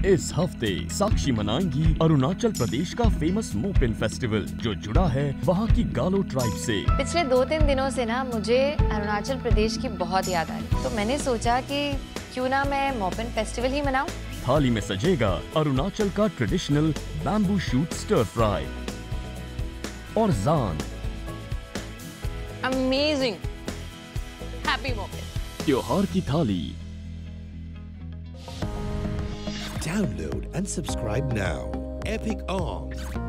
इस हफ्ते साक्षी मनाएंगी अरुणाचल प्रदेश का फेमस मोपिन फेस्टिवल, जो जुड़ा है वहाँ की गालो ट्राइब से। पिछले 2-3 दिनों से ना मुझे अरुणाचल प्रदेश की बहुत याद आ रही, तो मैंने सोचा कि क्यों ना मैं मोपिन फेस्टिवल ही मनाऊं। थाली में सजेगा अरुणाचल का traditional bamboo shoot stir fry और जान। Amazing, happy Mopin. त्योहार की थाली। Download and subscribe now. Epic Arms.